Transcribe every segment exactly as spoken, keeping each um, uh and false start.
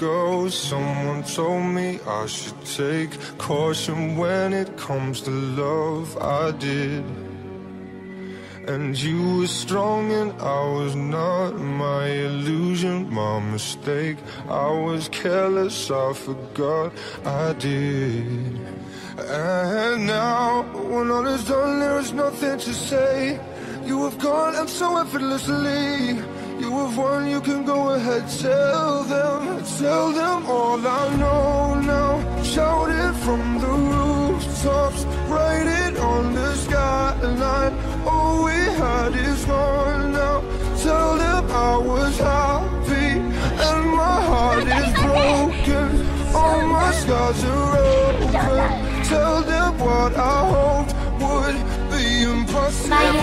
ago, someone told me I should take caution when it comes to love. I did. And you were strong and I was not. My illusion, my mistake. I was careless, I forgot I did. And now, when all is done, there is nothing to say. You have gone and so effortlessly. You have won, you can go ahead, tell them, tell them all I know now. Shout it from the rooftops, write it on the skyline. All we had is gone now. Tell them I was happy and my heart is broken. All my scars are open. Tell them what I hoped would be impossible.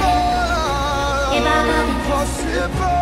Impossible.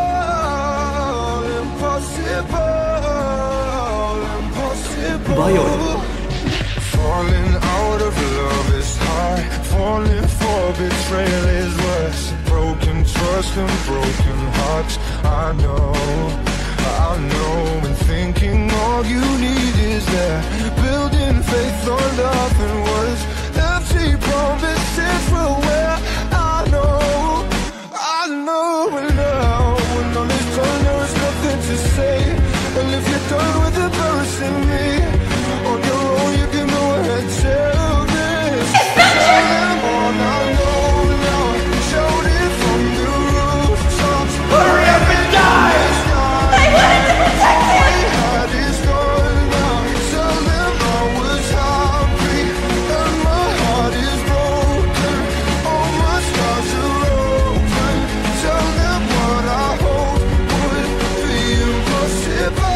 Impossible, impossible. Falling out of love is hard. Falling for betrayal is worse. Broken trust and broken hearts. I know, I know. And thinking all you need is that. Building faith on nothing was empty promises will wear. I know, I know. And now, when all is done, there is nothing to say. And if you're done with embarrassing me on your own, you can go ahead, tell this. Tell them all I know now. Shout it from the rooftops. Hurry up and die! I wanted to protect him! All we had is gone now. Tell them I was happy and my heart is broken. All my scars are open. Tell them what I hope would be impossible.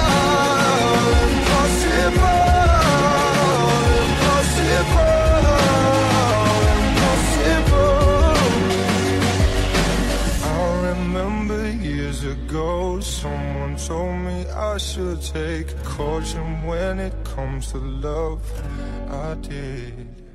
Someone told me I should take caution when it comes to love. I did.